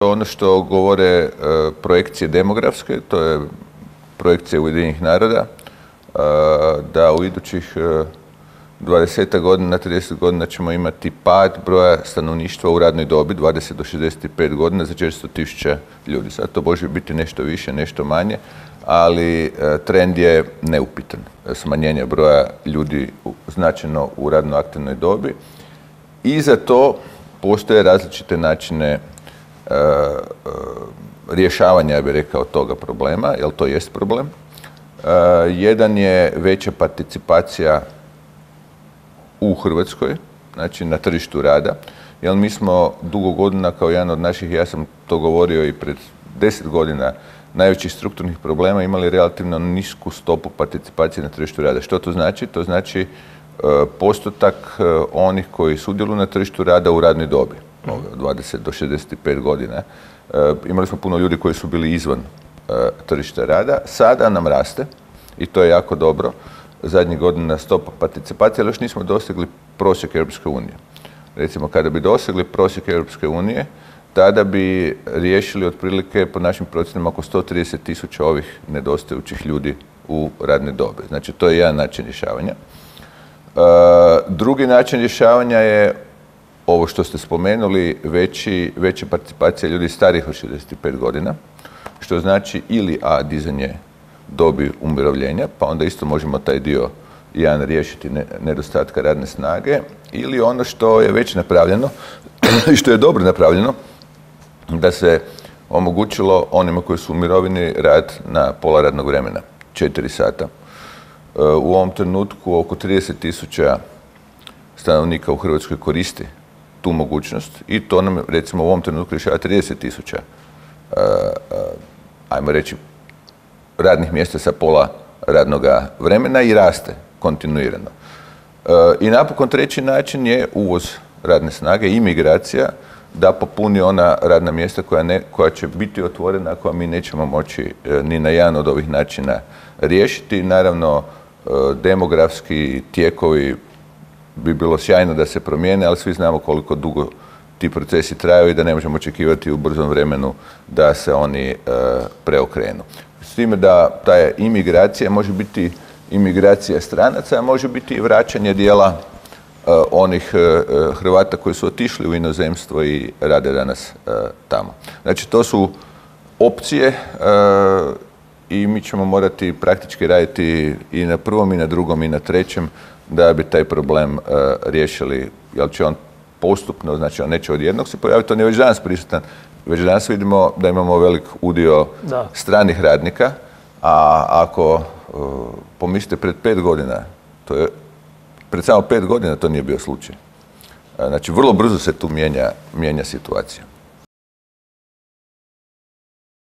ono što govore projekcije demografske, to je projekcija Ujedinjenih naroda, da u idućih 20 godina, 30 godina ćemo imati pad broja stanovništva u radnoj dobi, 20 do 65 godina za 400.000 ljudi. Sad to može biti nešto više, nešto manje, ali trend je neupitan. Smanjenje broja ljudi značajno u radno aktivnoj dobi. I za to postoje različite načine rješavanja, ja bih rekao, toga problema, jer to jest problem. Jedan je veća participacija u Hrvatskoj, znači na tržištu rada, jer mi smo dugo godina kao jedan od naših, ja sam to govorio i pred 10 godina, najvećih strukturnih problema imali relativno nisku stopu participacije na tržištu rada. Što to znači? To znači postotak onih koji sudjeluju na tržištu rada u radnoj dobi, od 20 do 65 godina. Imali smo puno ljudi koji su bili izvan tržišta rada. Sada nam raste i to je jako dobro. Zadnjih godina stopa participacije, ali još nismo dosegli prosjek Europske unije. Recimo, kada bi dosegli prosjek Europske unije, tada bi riješili otprilike, po našim procjenama, oko 130.000 ovih nedostajućih ljudi u radnoj dobi. Znači, to je jedan način rješavanja. Drugi način rješavanja je ovo što ste spomenuli, veća participacija ljudi starijih od 65 godina, što znači ili dizanje dobi umirovljenja, pa onda isto možemo taj dio jedan riješiti nedostatka radne snage, ili ono što je već napravljeno i što je dobro napravljeno, da se omogućilo onima koji su u mirovini rad na pola radnog vremena, 4 sata. U ovom trenutku oko 30.000 stanovnika u Hrvatskoj koristi tu mogućnost i to nam, recimo, u ovom trenutku rješava 30.000, ajmo reći, radnih mjesta sa pola radnog vremena i raste kontinuirano. I napokon treći način je uvoz radne snage i migracija da popuni ona radna mjesta koja će biti otvorena, koja mi nećemo moći ni na jedan od ovih načina riješiti. Naravno, demografski tijekovi bi bilo sjajno da se promijene, ali svi znamo koliko dugo ti procesi traju i da ne možemo očekivati u brzom vremenu da se oni preokrenu. S time da ta imigracija može biti imigracija stranaca, a može biti i vraćanje dijela onih Hrvata koji su otišli u inozemstvo i rade danas tamo. Znači, to su opcije i mi ćemo morati praktički raditi i na prvom, i na drugom, i na trećem da bi taj problem riješili, jer će on postupno, znači on neće odjednog se pojaviti, on je već danas prisutan. Već danas vidimo da imamo velik udio stranih radnika, a ako pomislite pred 5 godina, pred samo 5 godina to nije bio slučaj. Znači, vrlo brzo se tu mijenja situacija.